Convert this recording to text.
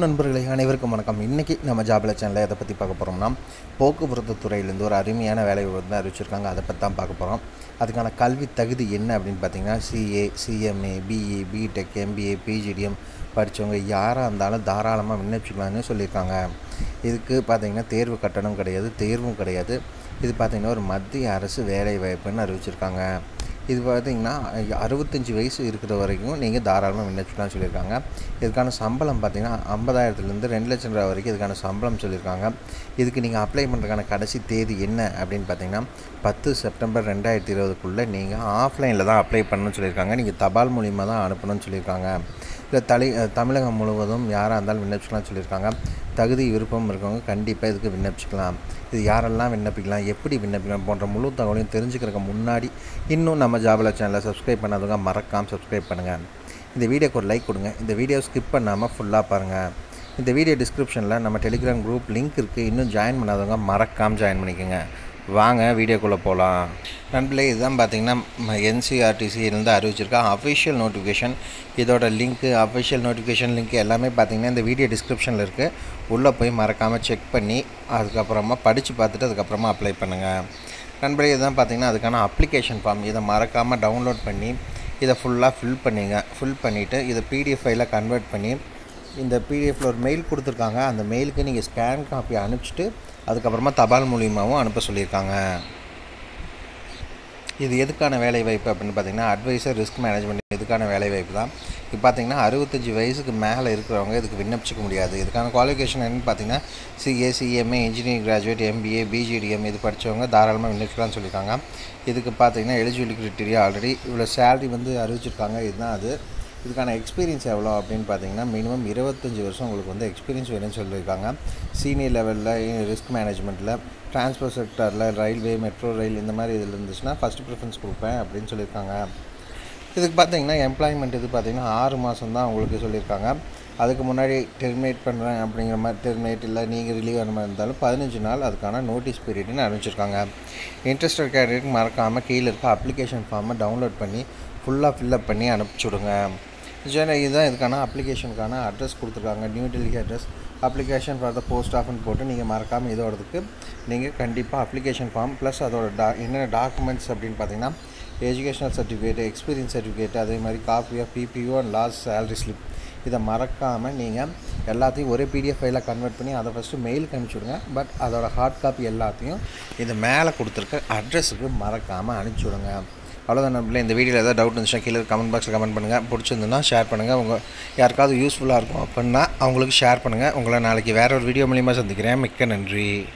நண்பர்களே, அனைவருக்கும் வணக்கம். இன்றைக்கி நம்ம ஜாப்ல சேனலில் எதை பற்றி பார்க்க போகிறோம்னா, போக்குவரத்து துறையிலேருந்து ஒரு அருமையான வேலை வந்து அறிவிச்சிருக்காங்க. அதை பற்றி தான் பார்க்க போகிறோம். அதுக்கான கல்வி தகுதி என்ன அப்படின்னு பார்த்தீங்கன்னா, CA, CMA, BE, BTech, MBA, PGDM படித்தவங்க யாராக இருந்தாலும் தாராளமாக விண்ணப்பிச்சிக்கலாம்னு சொல்லியிருக்காங்க. இதுக்கு பார்த்திங்கன்னா தேர்வு கட்டணம் கிடையாது, தேர்வும் கிடையாது. இது பார்த்திங்கன்னா ஒரு மத்திய அரசு வேலை வாய்ப்புன்னு அறிவிச்சிருக்காங்க. இது பார்த்திங்கன்னா 65 வயசு இருக்கிற வரைக்கும் நீங்கள் தாராளமாக விண்ணப்பிச்சுலாம் சொல்லியிருக்காங்க. இதுக்கான சம்பளம் பார்த்திங்கன்னா 50,000லேருந்து 2 லட்சம் ரூபா வரைக்கும் இதுக்கான சம்பளம் சொல்லியிருக்காங்க. இதுக்கு நீங்கள் அப்ளை பண்ணுறதுக்கான கடைசி தேதி என்ன அப்படின்னு பார்த்தீங்கன்னா 10 செப்டம்பர் 2020க்குள்ளே நீங்கள் ஆஃப்லைனில் தான் அப்ளை பண்ணணும்னு சொல்லியிருக்காங்க. நீங்கள் தபால் மூலிமா தான் அனுப்பணும்னு சொல்லியிருக்காங்க. இதில் தமிழகம் முழுவதும் யாராக இருந்தாலும் விண்ணப்பிச்சுக்கலாம்னு சொல்லியிருக்காங்க. தகுதி விருப்பம் இருக்கவங்க கண்டிப்பாக இதுக்கு விண்ணப்பிச்சுக்கலாம். இது யாரெல்லாம் விண்ணப்பிக்கலாம், எப்படி விண்ணப்பிக்கலாம் போன்ற முழு தகவலையும் தெரிஞ்சுக்கிறதுக்கு முன்னாடி இன்னும் நம்ம ஜாப்ல சேனலை சப்ஸ்கிரைப் பண்ணாதவங்க மறக்காமல் சப்ஸ்கிரைப் பண்ணுங்கள். இந்த வீடியோக்கு ஒரு லைக் கொடுங்க. இந்த வீடியோ ஸ்கிப் பண்ணாமல் ஃபுல்லாக பாருங்கள். இந்த வீடியோ டிஸ்கிரிப்ஷனில் நம்ம டெலிகிராம் குரூப் லிங்க் இருக்குது. இன்னும் ஜாயின் பண்ணாதவங்க மறக்காமல் ஜாயின் பண்ணிக்கோங்க. வாங்க வீடியோக்குள்ளே போகலாம். நண்பர்களே, இதுதான் பார்த்திங்கன்னா என்சிஆர்டிசியிலேருந்து அறிவிச்சிருக்கா அஃபிஷியல் நோட்டிஃபிகேஷன். இதோட லிங்க்கு, அஃபிஷியல் நோட்டிஃபிகேஷன் லிங்க் எல்லாமே பார்த்திங்கன்னா இந்த வீடியோ டிஸ்கிரிப்ஷனில் இருக்குது. உள்ளே போய் மறக்காமல் செக் பண்ணி அதுக்கப்புறமா படித்து பார்த்துட்டு அதுக்கப்புறமா அப்ளை பண்ணுங்கள். நண்பர்களே, இதுதான் பார்த்திங்கன்னா அதுக்கான அப்ளிகேஷன் ஃபார்ம். இதை மறக்காமல் டவுன்லோட் பண்ணி இதை ஃபுல்லாக ஃபில் பண்ணிவிட்டு இதை பிடிஎஃப் ஃபைலாக கன்வெர்ட் பண்ணி இந்த பிடிஎஃப்பில் ஒரு மெயில் கொடுத்துருக்காங்க. அந்த மெயிலுக்கு நீங்கள் ஸ்கேன் காப்பி அனுப்பிச்சிட்டு அதுக்கப்புறமா தபால் மூலியமாகவும் அனுப்ப சொல்லியிருக்காங்க. இது எதுக்கான வேலைவாய்ப்பு அப்படின்னு பார்த்தீங்கன்னா அட்வைசர் ரிஸ்க் மேனேஜ்மெண்ட் இதுக்கான வேலைவாய்ப்பு தான். இப்போ பார்த்தீங்கன்னா 65 வயசுக்கு மேலே இருக்கிறவங்க இதுக்கு விண்ணப்பிச்சிக்க முடியாது. இதுக்கான குவாலிஃபிகேஷன் என்னென்னு பார்த்தீங்கன்னா சிஏ, சிஎம்ஏ, இன்ஜினியரிங் கிராஜுவேட், எம்பிஏ, பிஜிடிஎம் இது படித்தவங்க தாராளமாக விண்ணப்பிக்கலாம்னு சொல்லியிருக்காங்க. இதுக்கு பார்த்தீங்கன்னா எலிஜிபிலிட்டி கிரைட்டீரியா ஆல்ரெடி இவ்வளோ சேலரி வந்து அறிவிச்சிருக்காங்க. இதுதான் அது. இதுக்கான எக்ஸ்பீரியன்ஸ் எவ்வளோ அப்படின்னு பார்த்தீங்கன்னா மினிமம் 25 வருஷம் உங்களுக்கு வந்து எக்ஸ்பீரியன்ஸ் வேணும்னு சொல்லியிருக்காங்க. சீனியர் லெவலில் ரிஸ்க் மேனேஜ்மெண்ட்டில், டிரான்ஸ்போர்ட் செக்டரில், ரயில்வே, மெட்ரோ ரயில் இந்த மாதிரி இதில் இருந்துச்சுன்னா ஃபஸ்ட்டு ப்ரிஃபரன்ஸ் கொடுப்பேன் அப்படின்னு சொல்லியிருக்காங்க. இதுக்கு பார்த்தீங்கன்னா எம்ப்ளாய்மெண்ட் இது பார்த்திங்கன்னா 6 மாதம் தான் உங்களுக்கு சொல்லியிருக்காங்க. அதுக்கு முன்னாடி டெர்மினேட் பண்ணுறேன் அப்படிங்கிற மாதிரி டெர்மினேட் இல்லை நீங்கள் ரிலீவ் ஆன மாதிரி இருந்தாலும் 15 நாள் அதுக்கான நோட்டீஸ் பீரியட்னு அறிவிச்சிருக்காங்க. இன்ட்ரெஸ்டட் கேண்டிடேட் மறக்காமல் கீழே இருக்க அப்ளிகேஷன் ஃபார்மை டவுன்லோட் பண்ணி ஃபுல்லாக ஃபில்லப் பண்ணி அனுப்பிச்சுடுங்க. இதுதான் இதுக்கான அப்ளிகேஷனுக்கான அட்ரஸ் கொடுத்துருக்காங்க. New Delhi address. Application for the post ஆஃப்னு போட்டு நீங்கள் மறக்காமல் இதோடதுக்கு நீங்கள் கண்டிப்பாக அப்ளிகேஷன் ஃபார்ம் ப்ளஸ் அதோட என்னென்ன டாக்குமெண்ட்ஸ் அப்படின்னு பார்த்தீங்கன்னா எஜுகேஷனல் சர்டிஃபிகேட், எக்ஸ்பீரியன்ஸ் சர்டிஃபிகேட், அதே மாதிரி copy of PPO and last salary slip இதை மறக்காமல் நீங்கள் எல்லாத்தையும் ஒரே பிடிஎஃப் ஃபைலாக கன்வெர்ட் பண்ணி அதை ஃபஸ்ட்டு மெயிலுக்கு அனுப்பிச்சுடுங்க. பட் அதோட ஹார்ட் காப்பி எல்லாத்தையும் இது மேலே கொடுத்துருக்க அட்ரஸுக்கு மறக்காமல் அனுப்பிச்சுடுங்க. அவ்வளோதான் நம்பளே. இந்த வீடியோவில் ஏதாவது டவுட் இருந்துச்சுன்னா கீழே கமெண்ட் பாக்ஸில் கமெண்ட் பண்ணுங்கள். பிடிச்சிருந்துன்னா ஷேர் பண்ணுங்கள். உங்கள் யாருக்காவது யூஸ்ஃபுல்லாக இருக்கும் அப்படின்னா அவங்களுக்கு ஷேர் பண்ணுங்கள். உங்களை நாளைக்கு வேறு ஒரு வீடியோ மூலிமா சந்திக்கிறேன். மிக்க நன்றி.